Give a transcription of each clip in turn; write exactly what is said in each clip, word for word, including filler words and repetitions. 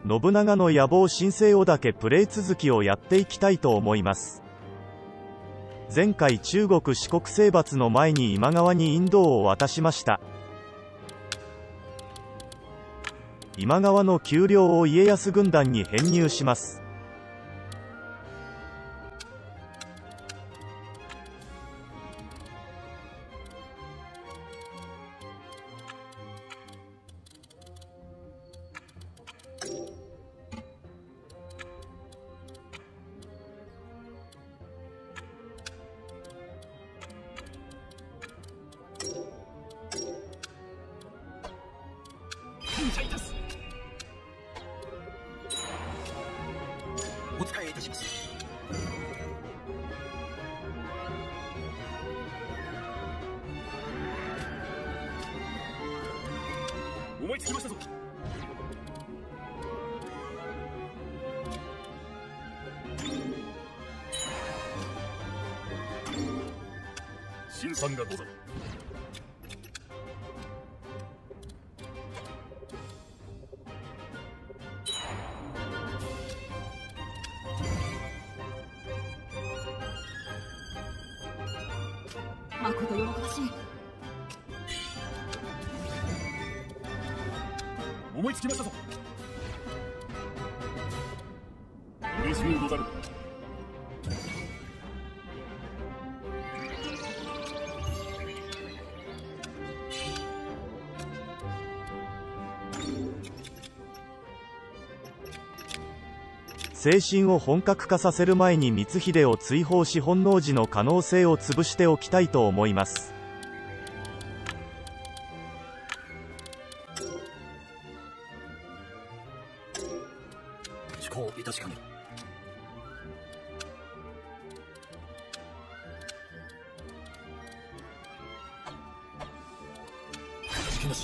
信長の野望新生をだけプレイ続きをやっていきたいと思います。前回中国四国征伐の前に今川に引導を渡しました。今川の丘陵を家康軍団に編入します。 感謝いたす。お伝えいたします。思いつきましたぞ。辛酸がござる。 まことよろしい。 思いつきましたぞ。嬉しゅうござる。 精神を本格化させる前に光秀を追放し本能寺の可能性を潰しておきたいと思います。 受講いたしかねる。かたじけなし。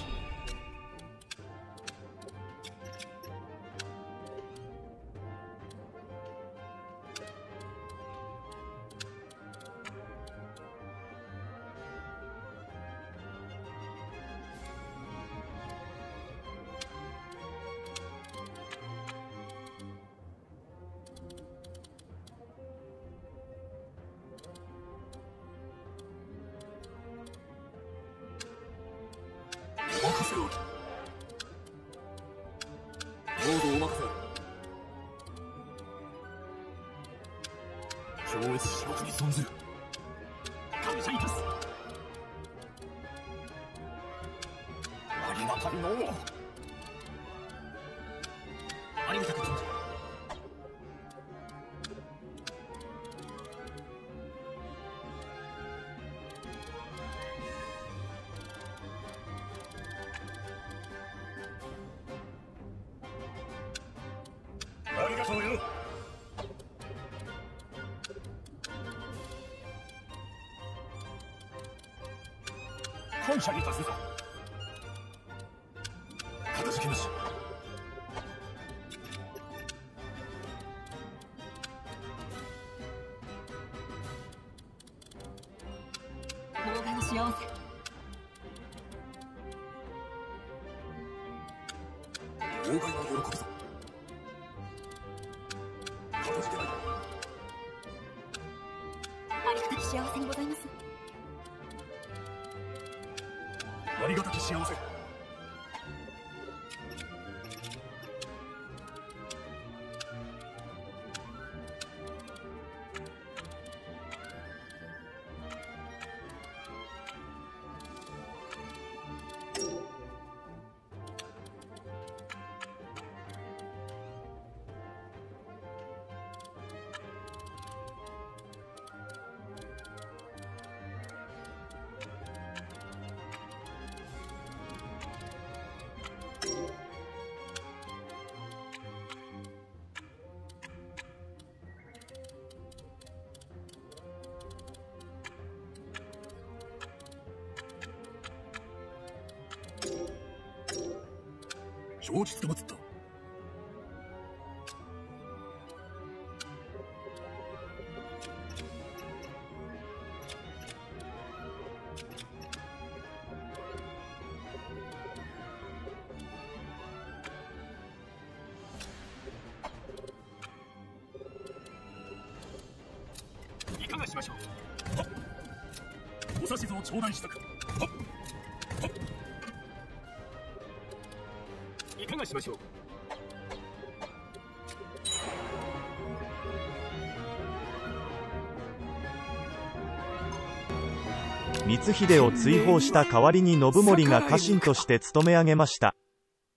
お任せを。どうぞお任せを。超越至極に存ずる。感謝いたす。ありがたいのう。ありがたく存ずる。ありがとうよ。感謝いたすぞ。かたじけなし。 動画の幸せ。 妨害は喜ぶぞ。かたじけない。 ありがたき幸せにございます。 ありがたき幸せ。承知つかまつった。 を頂戴したく。いかがしましょう。 光秀を追放した代わりに信盛が家臣として務め上げました。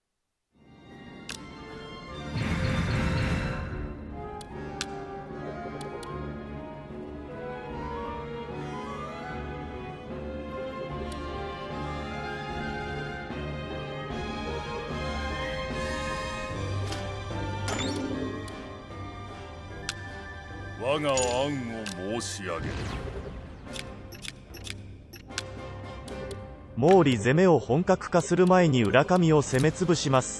我が案を申し上げる。 毛利攻めを本格化する前に浦上を攻め潰します。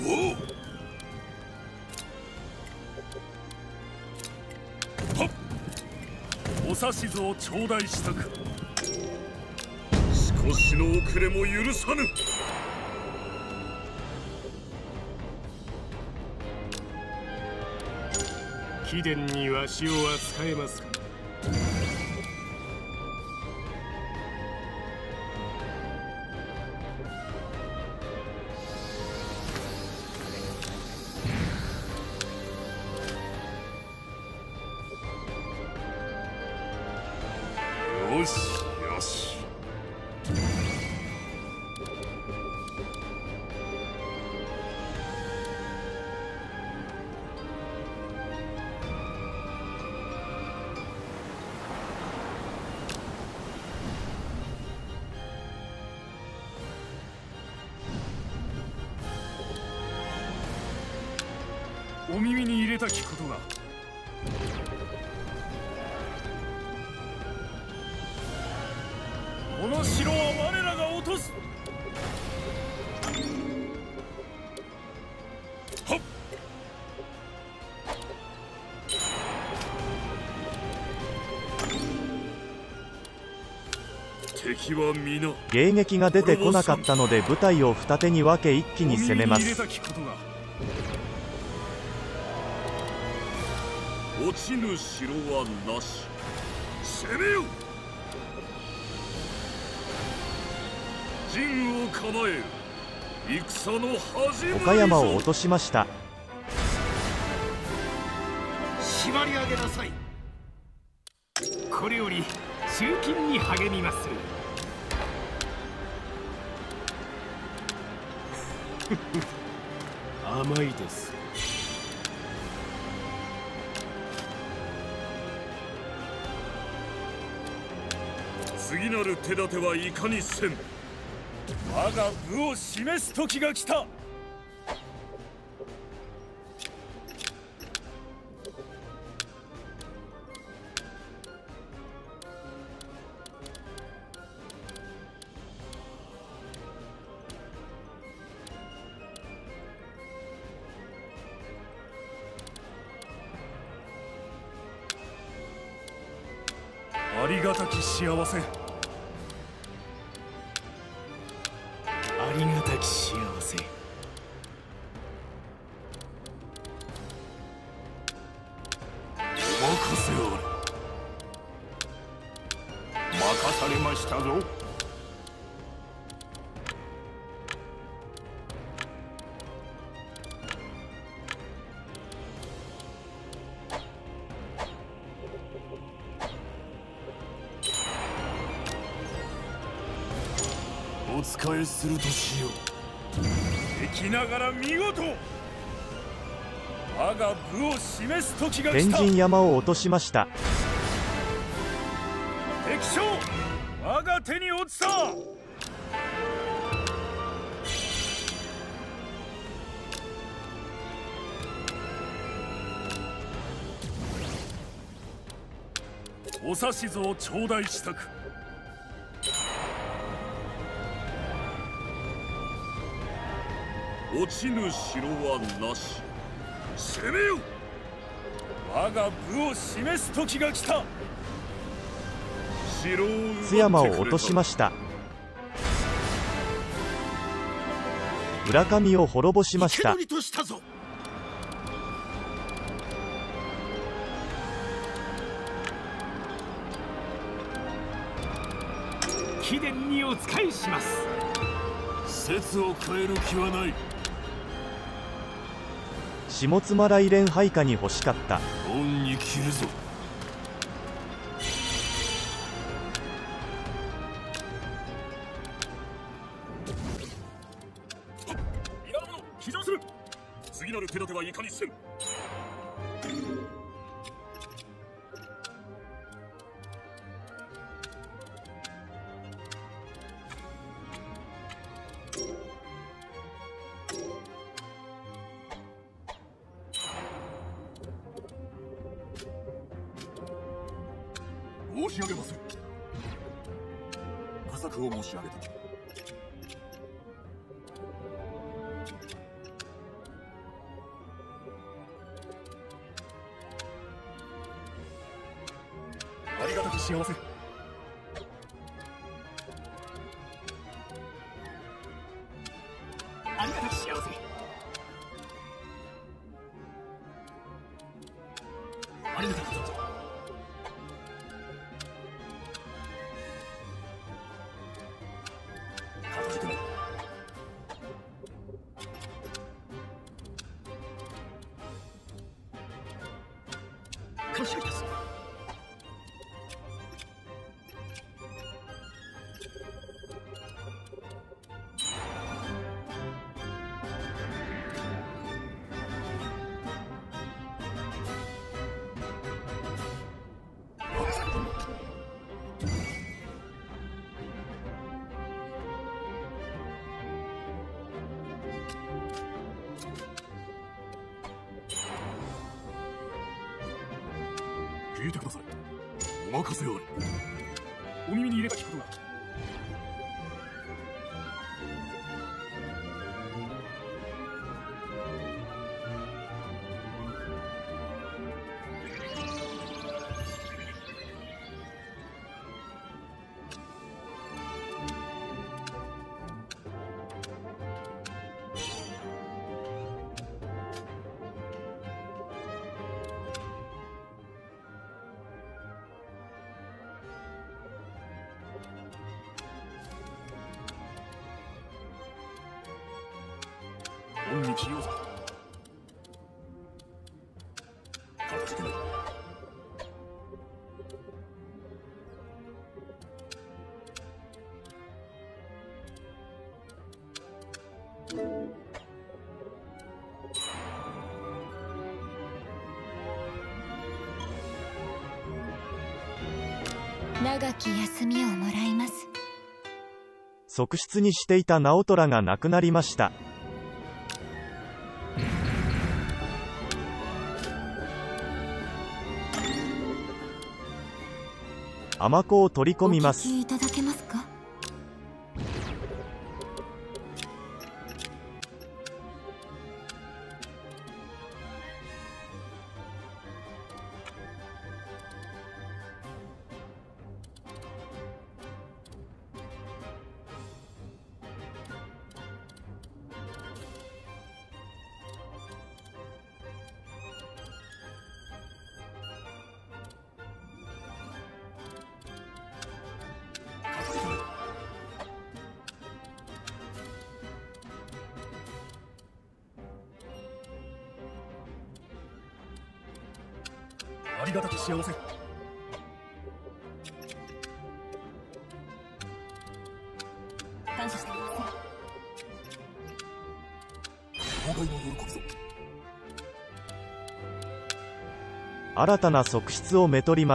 お指図を頂戴したく。少しの遅れも許さぬ。貴殿にわしを扱えますか。よしよし。お耳に入れたきことが。この城は我らが落とす。はっ。敵は皆迎撃が出てこなかったので部隊を二手に分け一気に攻めます。 落ちぬ城はなし。攻めよ。陣を構え、戦の始まり。 岡山を落としました。 縛り上げなさい。これより集金に励みます。甘いです。次なる手立てはいかにせん。我が部を示す時が来た。ありがたき幸せ。ありがたき幸せ。お任せあれ。任されましたぞ。お仕えするとしよう。敵ながら見事。我が部を示す時が来た。 天神山を落としました。 敵将、我が手に落ちた。お指図を頂戴したく。落ちぬ城はなし。攻めよ。我が部を示す時が来た。城を津山を落としました。浦上を滅ぼしました。 秘伝にお使いします。 説を変える気はない。 下妻来連配下に欲しかった。 恩に着るぞ。皆の者騎乗する。次なる手立てはいかにせん。申し上げます。佳作を申し上げた。ありがたき幸せ。 ありがたき幸せ。 ありがたき存在。 感謝いたす。 聞いてください。お任せあれ。 お耳に入れたきことが。 恩に着ようぞ。かたじけない。 長き休みをもらいます。 側室にしていた直虎が亡くなりました。尼子を取り込みます。 お聞きいただけますか。 ありがたき幸せ。 感謝しています。 妨害の喜びぞ。 新たな側室をめとります。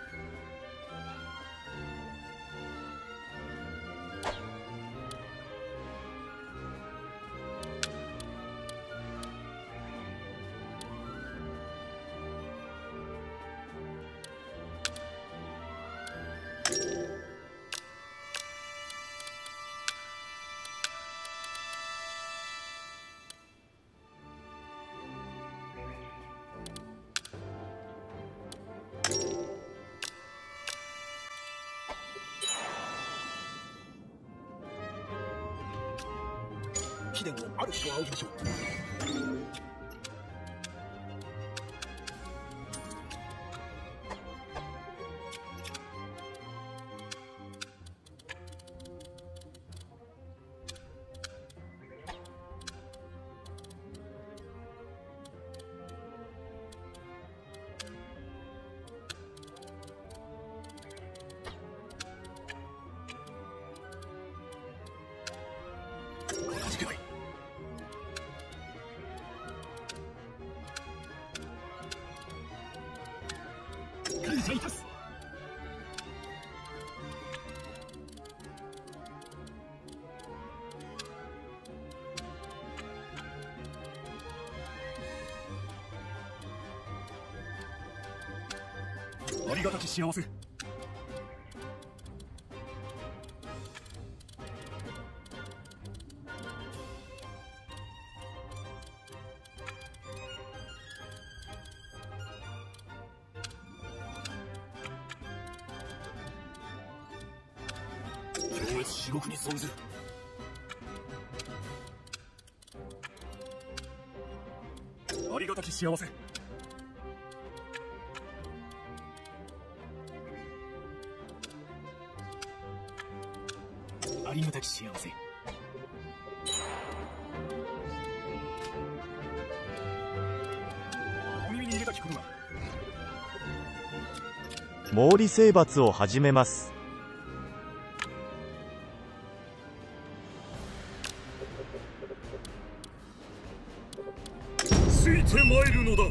貴殿をある日を仰ぎましょう。 かじけない。感謝いたす。ありがたき幸せ。超越至極に存ずる。ありがたき幸せ。ありがたき幸せ。お耳に入れたきことが。 毛利征伐を始めます。 ついてまいるのだ。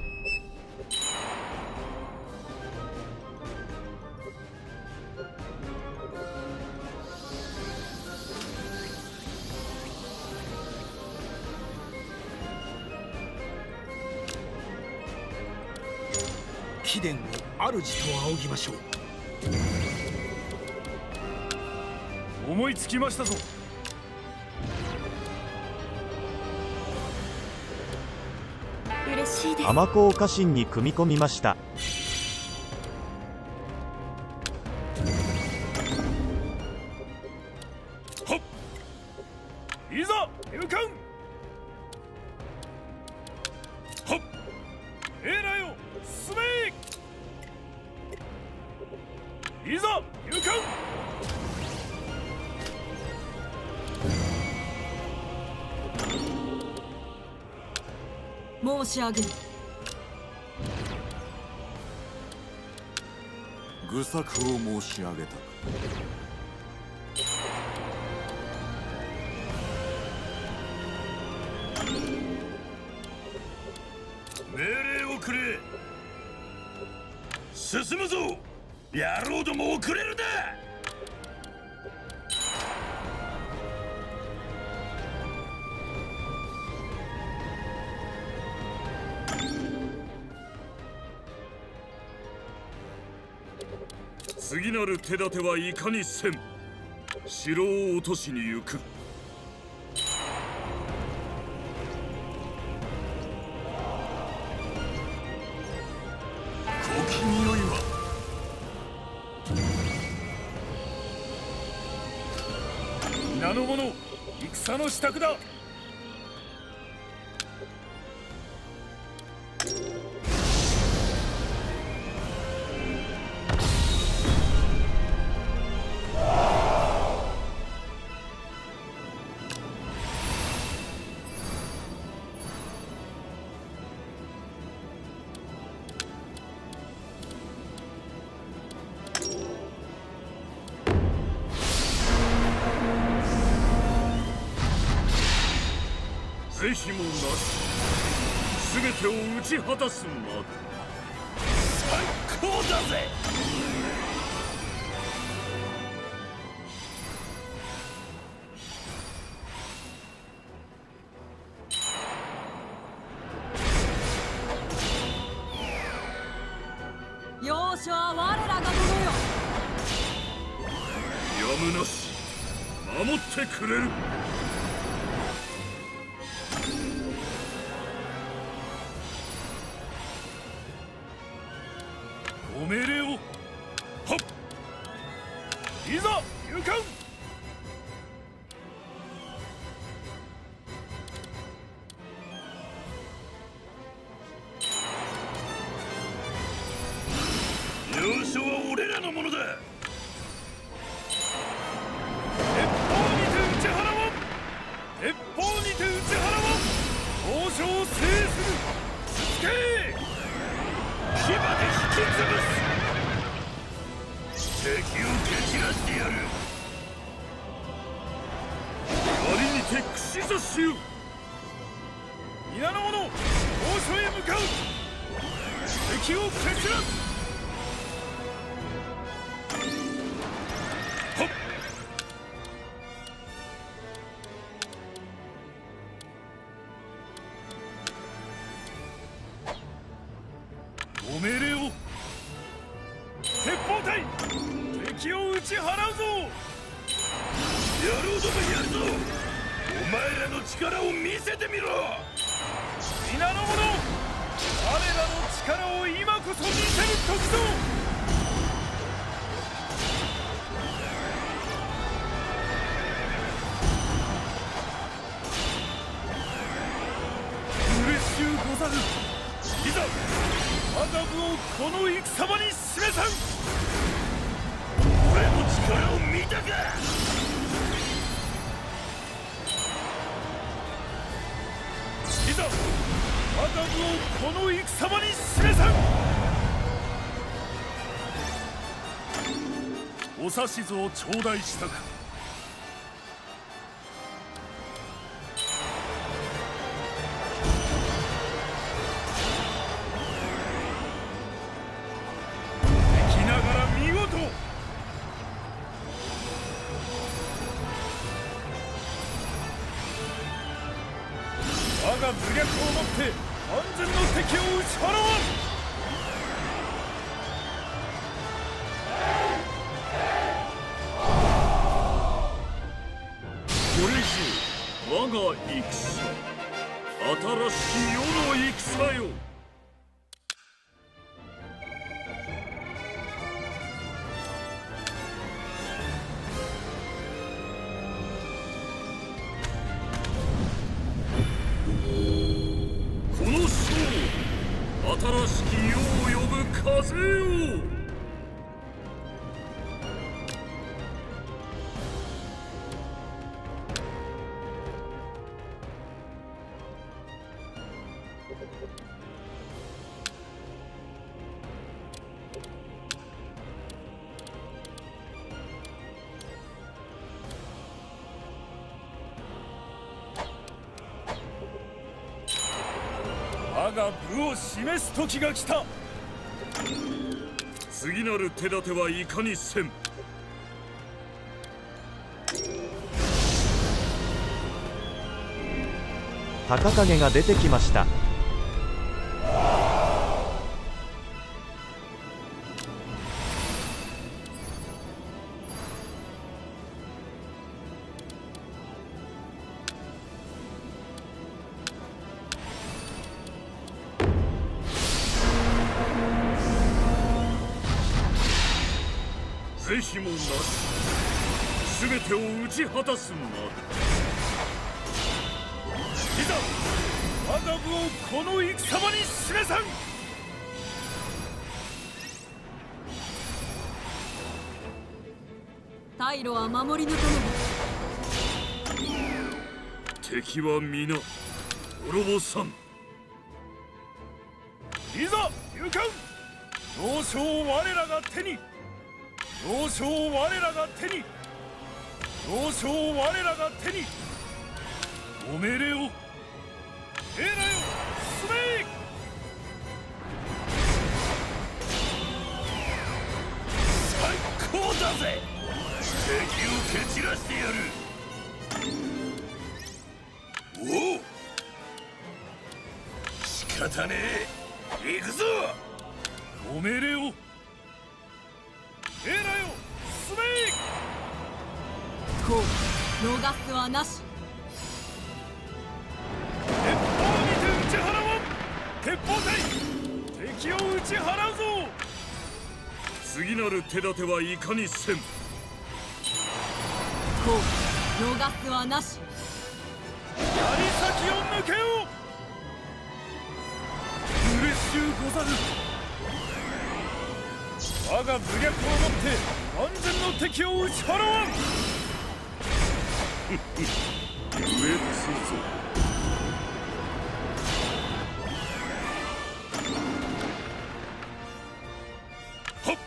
貴殿の主と仰ぎましょう。 思いつきましたぞ。 嬉しいです。 尼子を家臣に組み込みました。 はっ、いざ勇敢。はっ、えらよ進め。いざ勇敢。 申し上げる。 愚策を申し上げた。 命令をくれ。進むぞ。野郎ども遅れるな。次なる手立てはいかにせん。城を落としに行く。小気味よいわ。皆の者、戦の支度だ。是非もなし、全てを打ち果たすまで。最高だぜ。 要所は我らが殿よ。 やむなし、守ってくれる。ご命令を。はっ、いざ勇敢。要所は俺らのものだ。鉄砲にて打ち払おう。 ざしよ。皆の者、王所へ向かう。敵を蹴散らす。はっ。ご命令を。鉄砲隊、敵を打ち払うぞ。やろうどもやるぞ。お前らの力を見せてみろ。皆の者、我らの力を今こそ見せる時ぞ。嬉しゅうござる。いざ我が部をこの戦場に示さん。俺の力を見たか。いざ我が部をこの戦場に示さん。お指図を頂戴したか。敵ながら見事。我が武略をもって安全の敵を打ち払わん。これぞ我が戦、新しき世の戦よ。この将、新しき世を呼ぶ風よ。我が部を示す時が来た。次なる手立てはいかにせん。 高影が出てきました。 是非もなし、すべてを打ち果たすまで。いざ我が部をこの戦場に示さん。 退路は守り抜かねば。 敵は皆滅ぼさん。いざ勇敢。要所を我らが手に。要所を我らが手に。要所を我らが手に。ご命令を。兵らよ、進め。最高だぜ。敵を蹴散らしてやる。おお、仕方ねえ。行くぞ。ご命令を。兵らよ、進め。 こう逃すはなし。 鉄砲にて打ち払わん。鉄砲隊、敵を打ち払うぞ。次なる手立てはいかにせん。 こう逃すはなし。 槍先を抜けよう。嬉しゅうござる。我が武略をもって安全の敵を打ち払わん。上つぞ。はっ。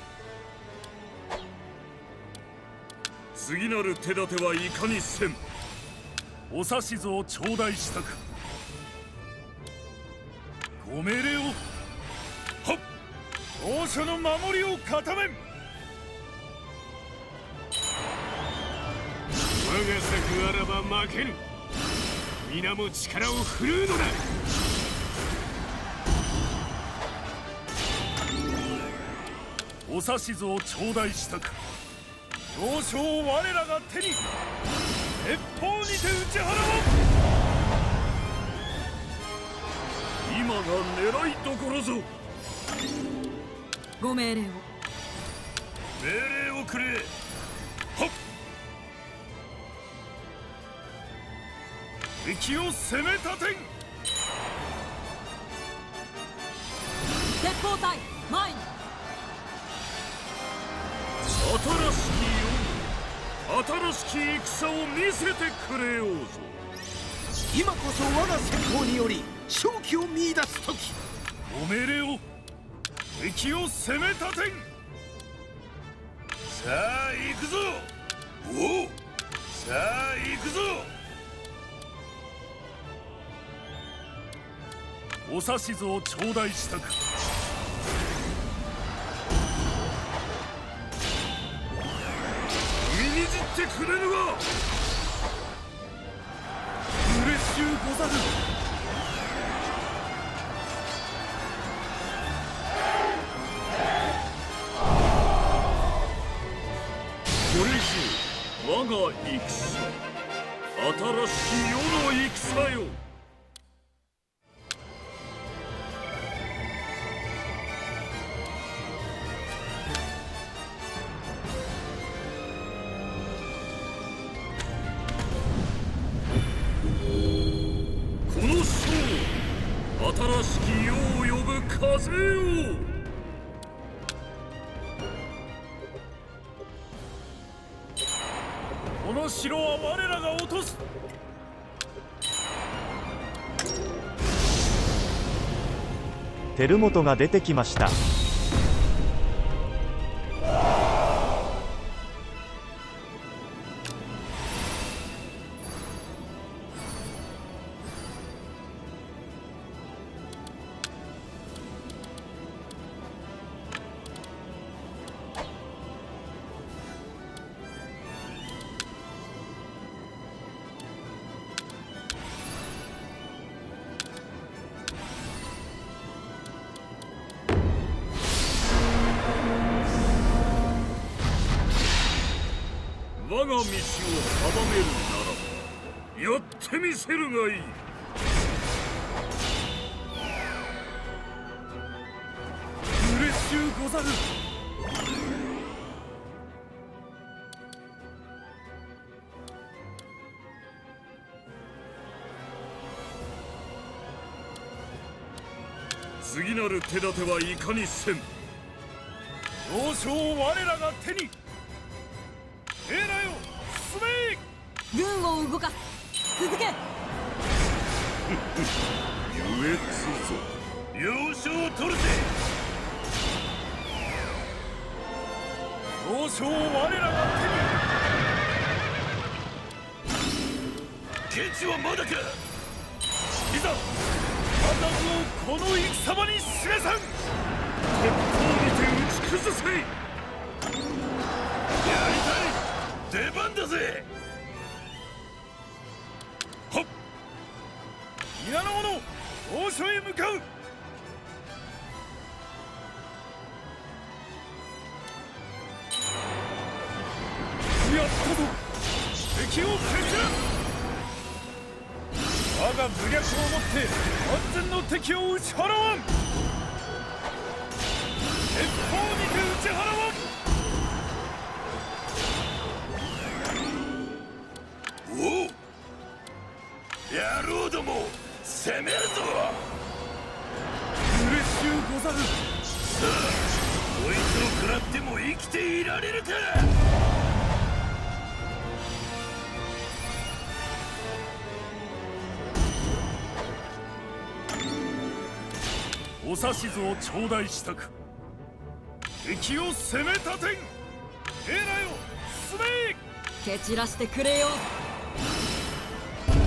次なる手立てはいかにせん。 お指図を頂戴したく。ご命令を。はっ。王所の守りを固めん。 我が策あらば負けぬ。皆も力を振るうのだ。 お指図を頂戴したく。要所を我らが手に鉄砲にて打ち払おう。今が狙いどころぞ。 ご命令を。 命令をくれ。はっ。敵を攻め立てん。 鉄砲隊前に。 新しき世、新しき戦を見せてくれようぞ。 今こそ我が戦法により勝機を見出す時。 ご命令を。敵を攻め立てん。さあ行くぞ。おお、さあ行くぞ。お指図を頂戴したく。踏みにじってくれぬが。嬉しゅうござる。これぞ我が戦、新しき世の戦よ。この将、新しき世を呼ぶ風よ。この城は我らが落とす。 輝元が出てきました。 我が道を阻めるならばやってみせるがいい。嬉しゅうござる。次なる手立てはいかにせん。要所を我らが手に。兵らよ、進め。 軍を動かす。続け。 ゆえつぞ。要所を取るぜ。要所を我らが手に。ケチはまだか。いざ旗をこの戦場に示さん。鉄砲にて打ち崩せ。やりたい。出番だぜ。はっ。皆の者、王所へ向かう。やったぞ。敵を蹴散らす。我が武略をもって安全の敵を打ち払わん。鉄砲にて打ち払わん。おう、野郎ども、攻めるぞ。嬉しゅうござる。さあ、こいつを食らっても生きていられるか。お指図を頂戴したく。敵を攻め立てん。兵らよ、進め。 蹴散らしてくれよ。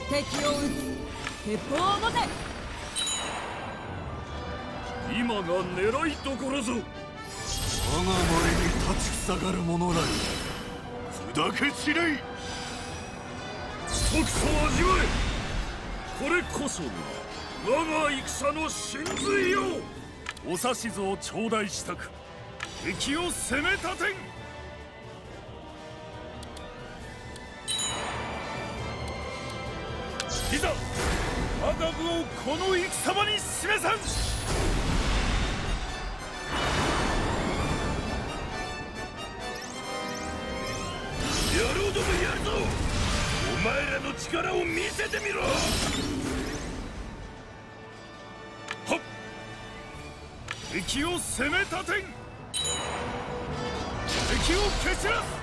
敵を撃つ。鉄砲を持て。 今が狙いどころぞ。 我が前に立ちふさがる者らに砕け散れい。即そ味わえ。これこそが我が戦の真髄よ。お指図を頂戴したく敵を攻め立てん。いざ我が部をこの戦場に示さん。野郎どもやるぞ。お前らの力を見せてみろ。はっ、敵を攻め立てん。敵を蹴散らす。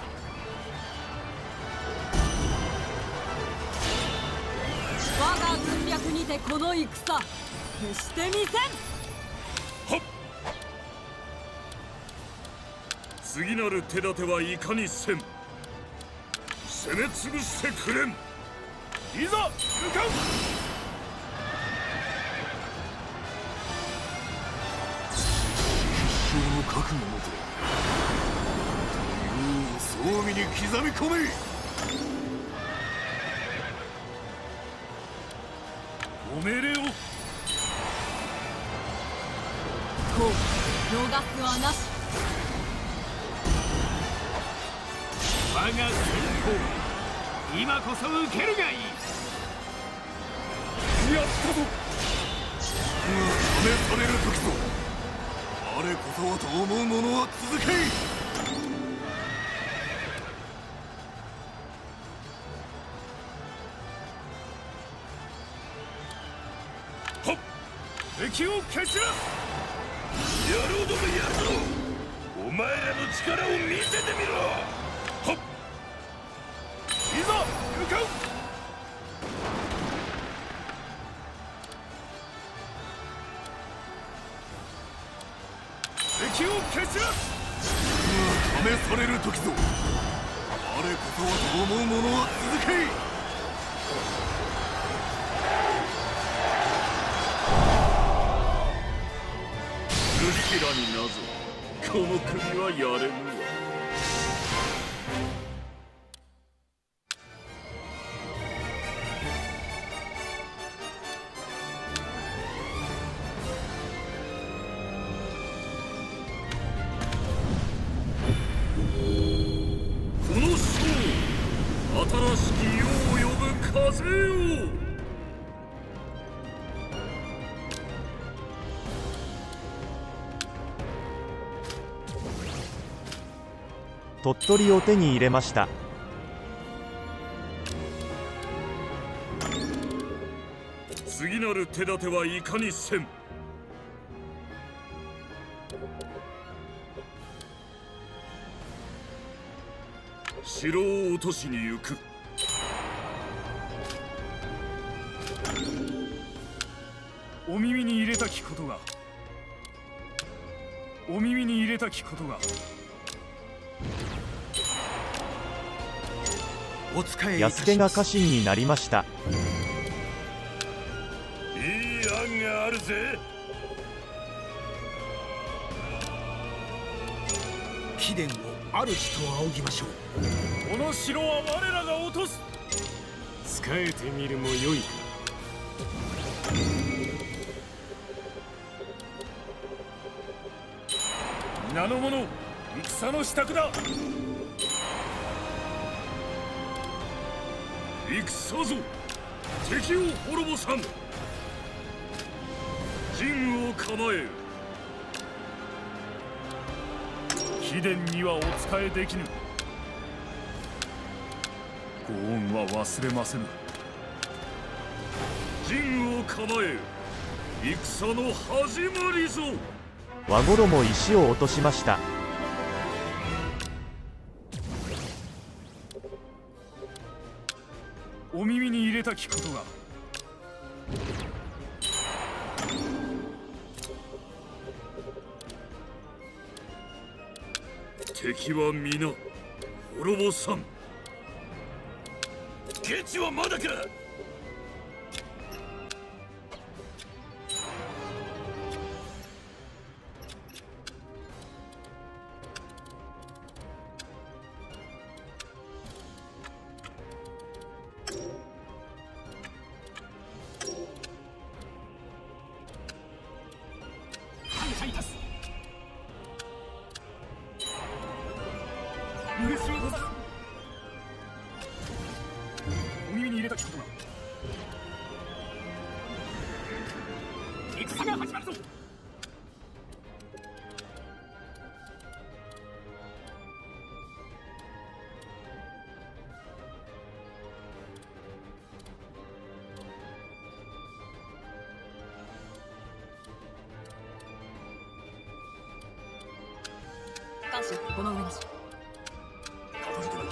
我が軍略にてこの戦決してみせん。 はっ、次なる手立てはいかにせん。攻め潰してくれん。いざ向かう。 一生の覚悟もと竜を装備に刻み込め。 お命令を。 こう逃すはなし。 我が先鋒、今こそ受けるがいい。 やったぞ。 試される時ぞ。我こそはと思う者は続けい。 はっ、敵を蹴散らす。野郎どもやるぞ。お前らの力を見せてみろ。はっ、いざ向かう。敵を蹴散らす。 試される時ぞ。我こそはと思う者は続けい。 ルリケラになぞこの国はやれぬわ。この将新しき世を呼ぶ風よ。 鳥取を手に入れました。 次なる手立てはいかにせん。城を落としに行く。お耳に入れたきことがお耳に入れたきことがお使い安家が家臣になりました。 いい案があるぜ。 貴殿を主と仰ぎましょう。 この城は我らが落とす。 仕えてみるもよいか。 皆の者、戦の支度だ。戦ぞ、敵を滅ぼさん。陣を構えよ。貴殿にはお仕えできぬ。ご恩は忘れませぬ。陣を構えよ。戦の始まりぞ。 和衣石を落としました。 お耳に入れたきことが敵は皆滅ぼさん。ケチはまだか。 嬉しいござる。お耳に入れたきことが戦が始まるぞ。 感謝この上なし。 片付けだ。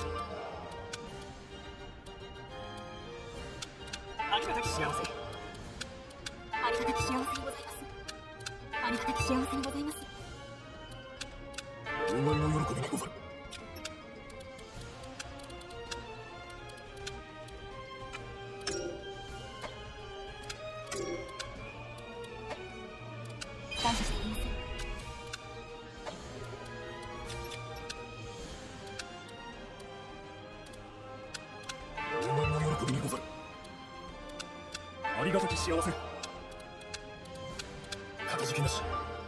ありがたき幸せ。 ありがたき幸せにございます。ありがたき幸せにございます。 お前の喜びにござる。 感謝しています。 お前の喜びにござる。ありがたき幸せ。かたじけなし。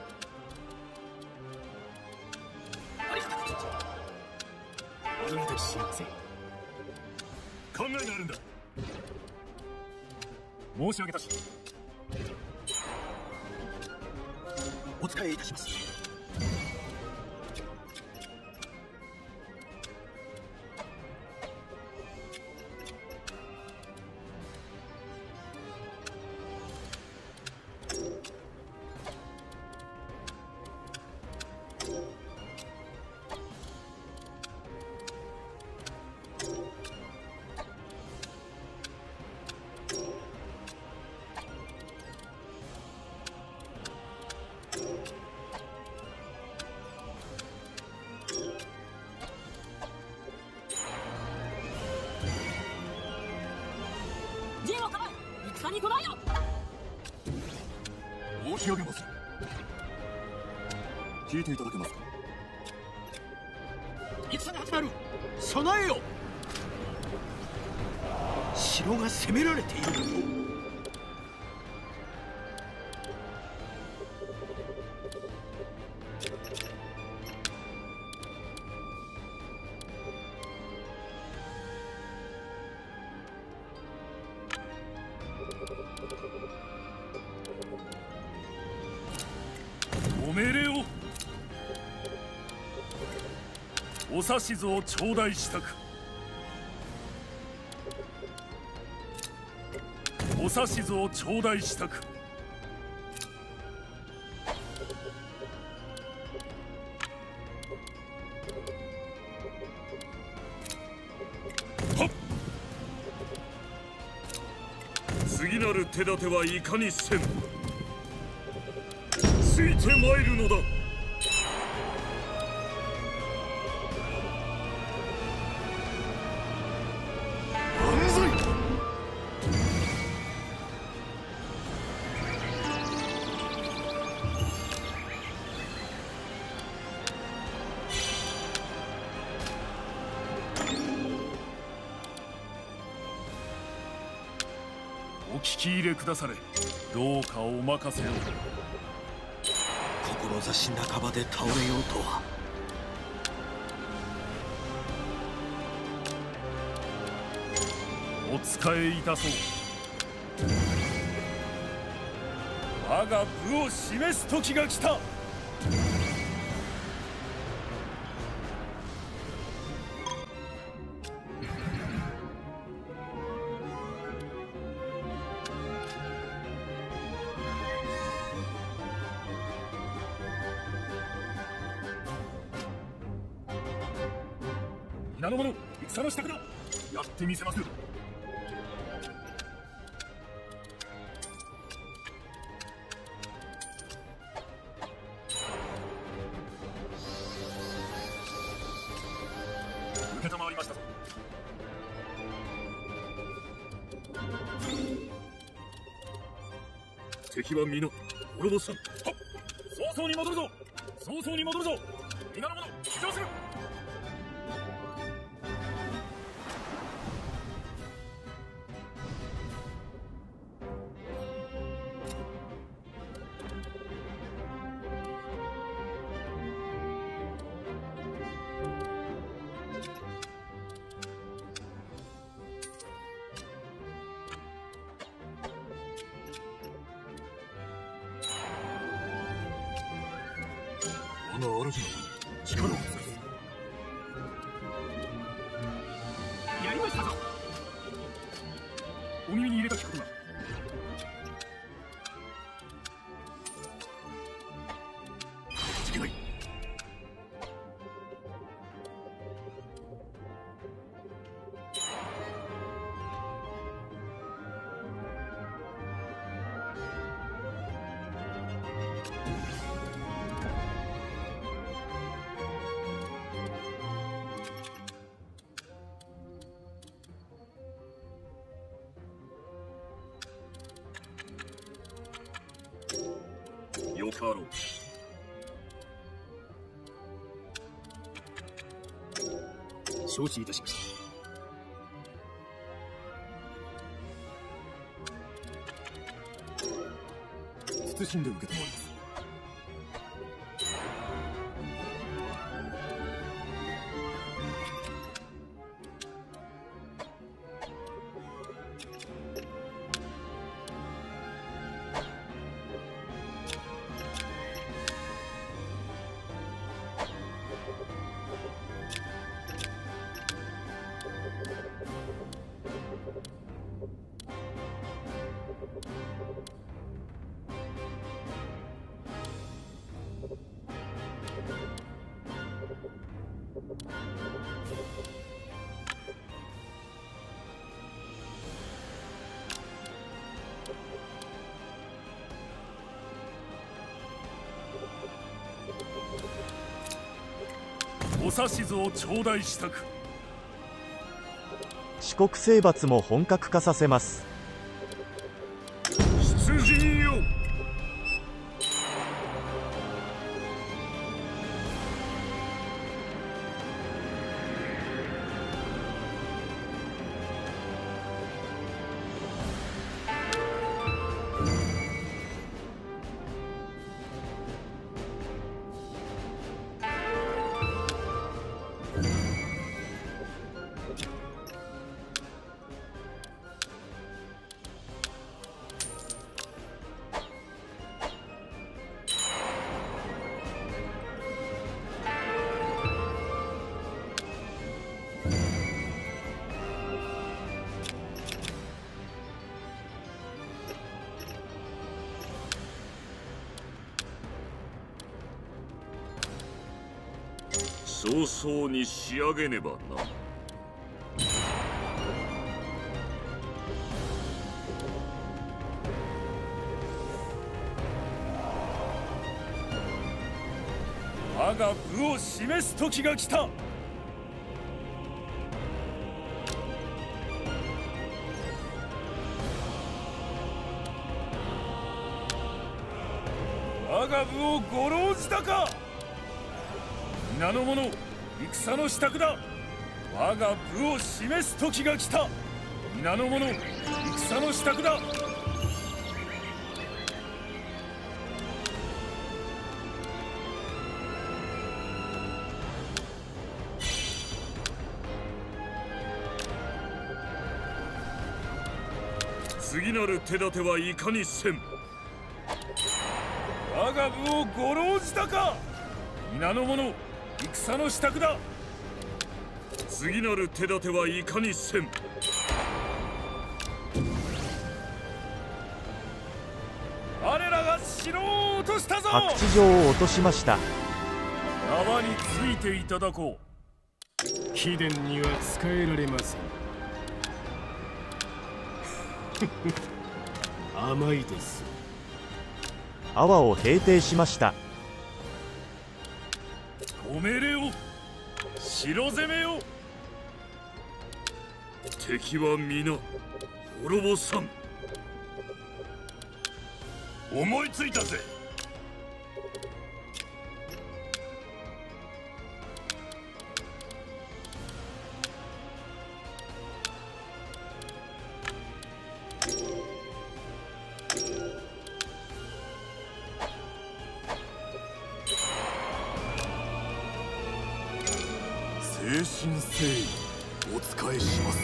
ありがたきありがたき幸せ。考えがあるんだ。申し上げたし。お伝えいたします。 陣を構え、戦に来ないよ。 申し上げます。聞いていただけますか。 戦が始まる。備えよ。城が攻められているぞ。 ご命令を。お指図を頂戴したく。お指図を頂戴したく。はっ。次なる手立てはいかにせん。ついてまいるのだ。お聞き入れくだされ。どうかお任せを。 志半ばで倒れようとは。 お仕えいたそう。我が部を示す時が来た。皆の者、戦の支度だ。やってみせます。承りましたぞ。敵は皆滅ぼさん。はっ。早々に戻るぞ。早々に戻るぞ。皆の者、騎乗する。 主の力を尽くす。 やりましたぞ。お耳に入れた聞くな。 違い。よかろう。 承知いたしました。 謹んで受け止まります。 お指図を頂戴したく。 四国征伐も本格化させます。 出陣よ。 早々に仕上げねばな。 我が部を示す時が来た。我が部をご浪じたか。皆の者、戦の支度だ。我が部を示す時が来た。皆の者、戦の支度だ。 次なる手立てはいかにせん。 我が部をご浪じたか。皆の者、戦の支度だ。 次なる手立てはいかにせん。 我らが城を落としたぞ。 白地城を落としました。 縄についていただこう。貴殿には仕えられません。甘いです。 阿波を平定しました。 止めれよ、城攻めよ。 敵は皆滅ぼさん。 思いついたぜ。 誠心誠意お仕えします。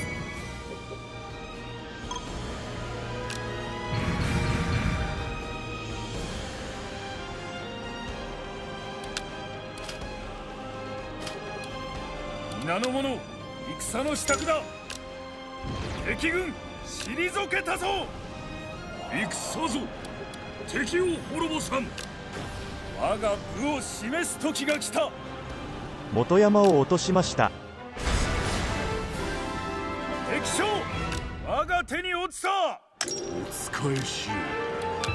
皆の者、戦の支度だ。敵軍退けたぞ。 戦ぞ、敵を滅ぼさん。 我が部を示す時が来た。 本山を落としました。 敵将、我が手に落ちた。 お使いしよう。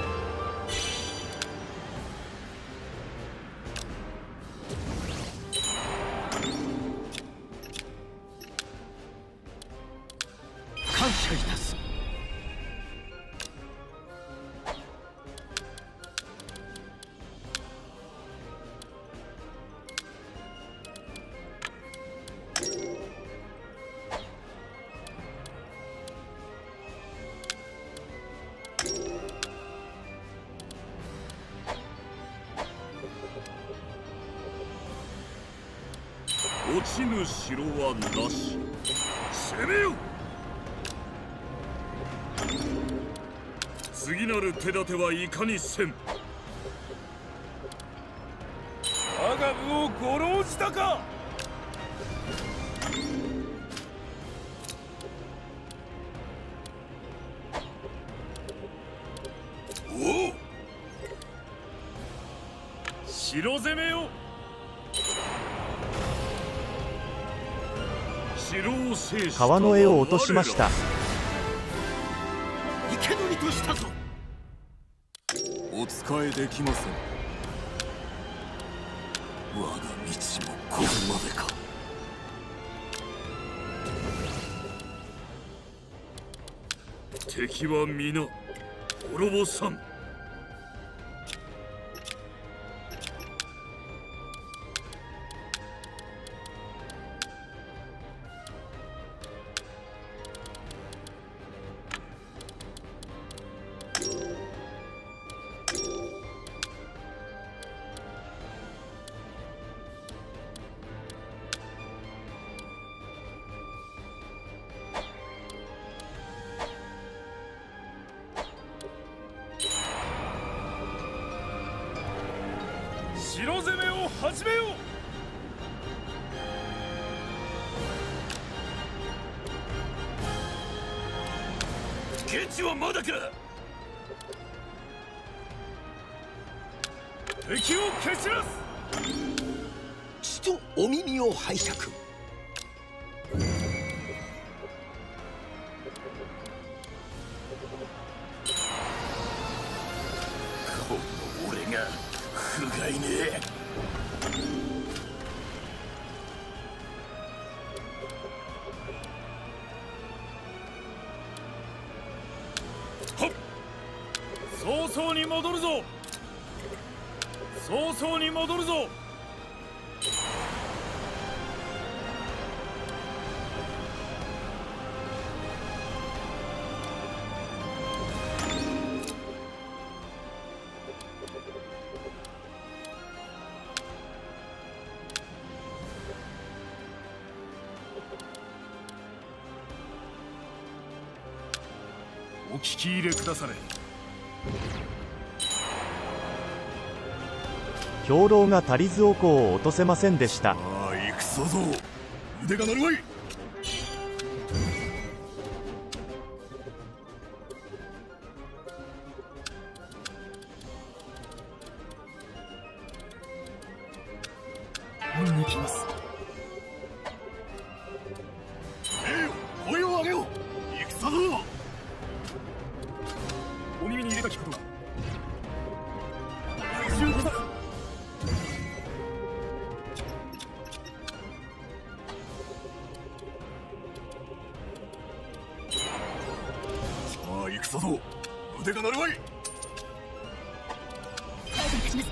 感謝いたす。 落ちぬ城はなし。攻めよ。次なる手立てはいかにせん。 我が部をごろじたか。 おお、 城攻めよ。 川の絵を落としました。 生け捕りとしたぞ。 お使いできません。我が道もこれまでか。敵は皆滅ぼさん。 城攻めを始めよう。 ケチはまだか。 敵を蹴散ら血す。 とお耳を拝借。 この俺が不甲斐ねえ。 早々に戻るぞ。早々に戻るぞ。お聞き入れくだされ。 兵糧が足りずおこを落とせませんでした。 ああ、行くぞぞ。腕が鳴るわい。 追い抜きます。 えよ、声を上げよ。行くぞぞ。 お耳に入れたきことが。 さあ行くぞぞ。腕が鳴るわい。 退散いたします。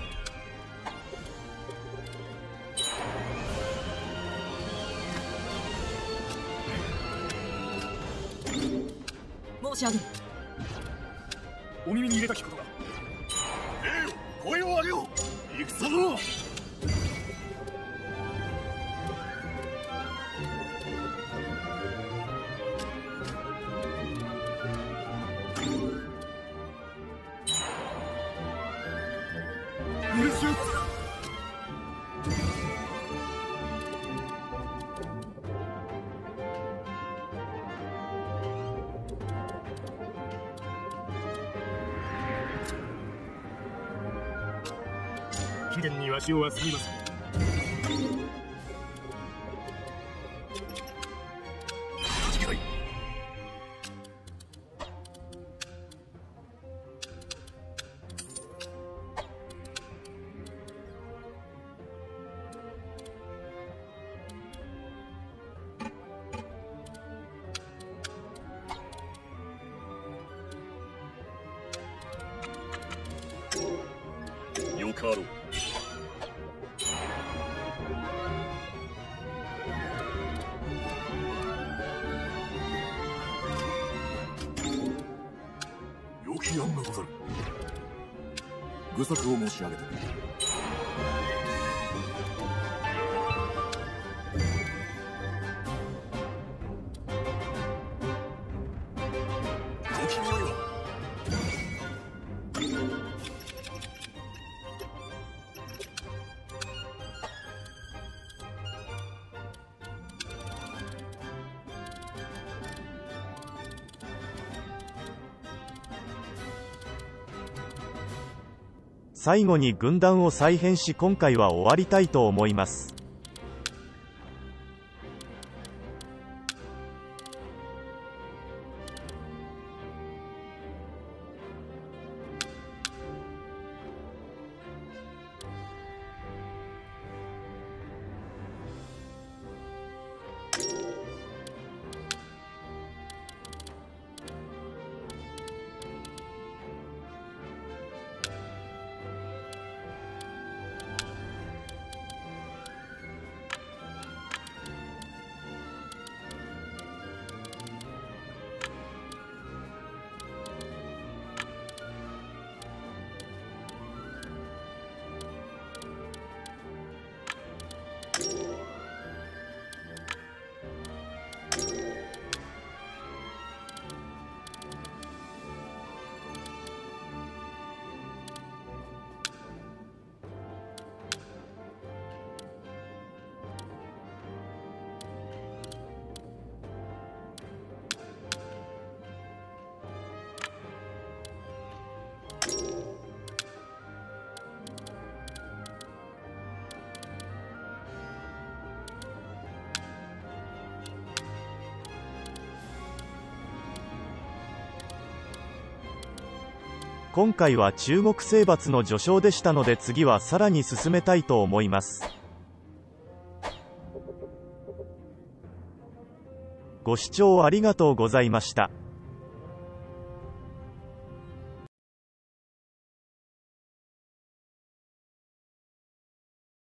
申し上げる。 お耳に入れたきことが。 えよ、声を上げよ。行くぞぞ。 期限にわしをは過ぎません。 よかろう。 良き案がござる。愚策を申し上げた。時によいわ。 最後に軍団を再編し、今回は終わりたいと思います。今回は中国征伐の序章でしたので、次はさらに進めたいと思います。ご視聴ありがとうございました。